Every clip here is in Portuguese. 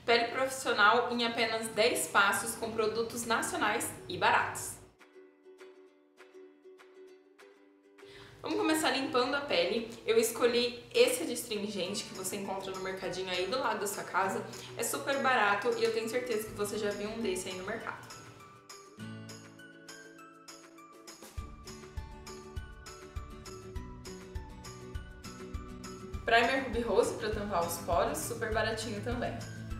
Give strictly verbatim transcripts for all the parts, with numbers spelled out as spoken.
Pele profissional em apenas dez passos com produtos nacionais e baratos. Vamos começar limpando a pele. Eu escolhi esse adstringente que você encontra no mercadinho aí do lado da sua casa. É super barato e eu tenho certeza que você já viu um desse aí no mercado. Primer Ruby Rose para tampar os poros, super baratinho também.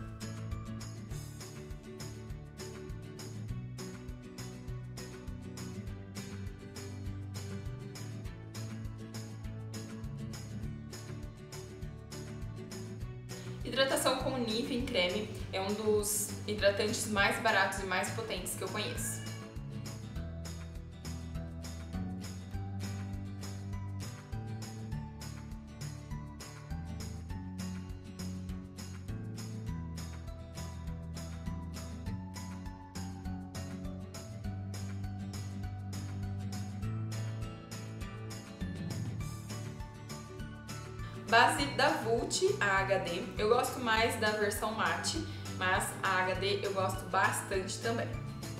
Hidratação com Nivea em creme é um dos hidratantes mais baratos e mais potentes que eu conheço. Base da Vult, a H D. Eu gosto mais da versão mate, mas a H D eu gosto bastante também.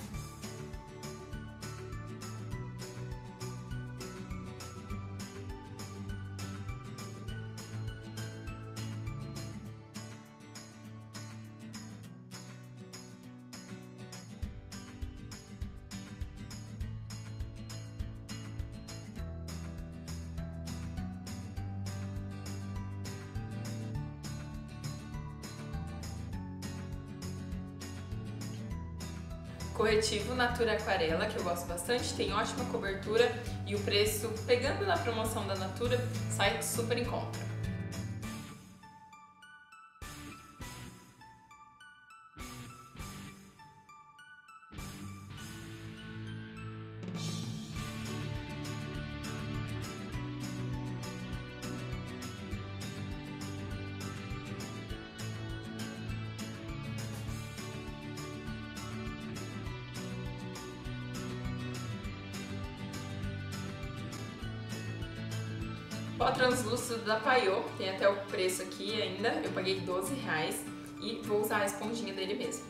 Corretivo Natura Aquarela, que eu gosto bastante, tem ótima cobertura e o preço, pegando na promoção da Natura, sai super em conta. Pó translúcido da Paiô, tem até o preço aqui ainda, eu paguei doze reais e vou usar a esponjinha dele mesmo.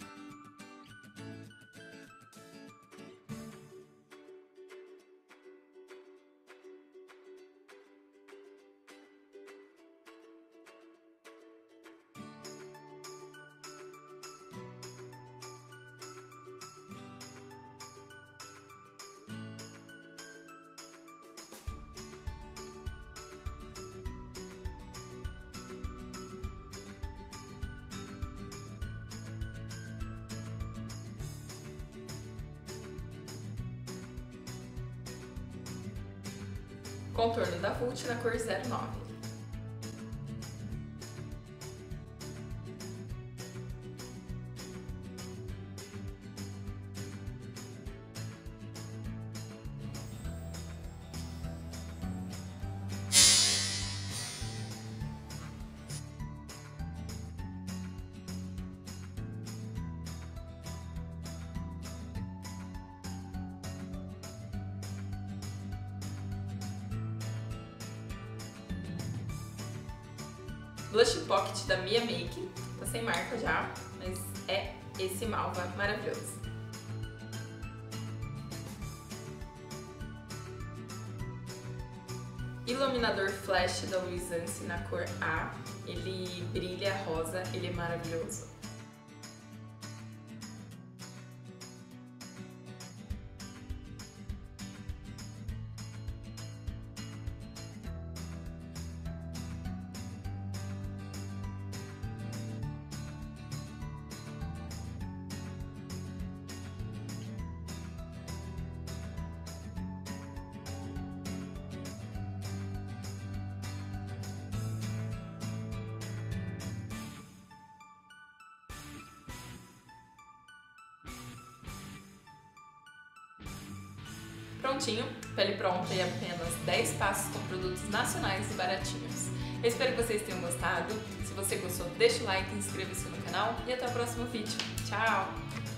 Contorno da Vult na cor zero nove. Blush Pocket da Mia Make, tá sem marca já, mas é esse malva maravilhoso. Iluminador Flash da Luisance na cor A, ele brilha rosa, ele é maravilhoso. Prontinho, pele pronta e apenas dez passos com produtos nacionais e baratinhos. Eu espero que vocês tenham gostado. Se você gostou, deixa o like, inscreva-se no canal e até o próximo vídeo. Tchau!